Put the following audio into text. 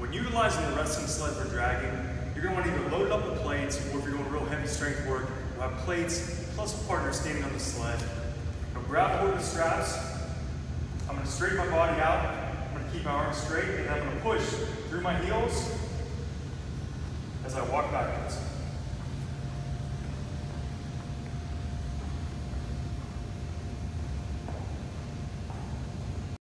When utilizing the wrestling sled for dragging, you're going to want to either load it up with plates, or if you're doing real heavy strength work, you'll have plates plus a partner standing on the sled. I'll grab hold of the straps. I'm going to straighten my body out. I'm going to keep my arms straight, and I'm going to push through my heels as I walk backwards.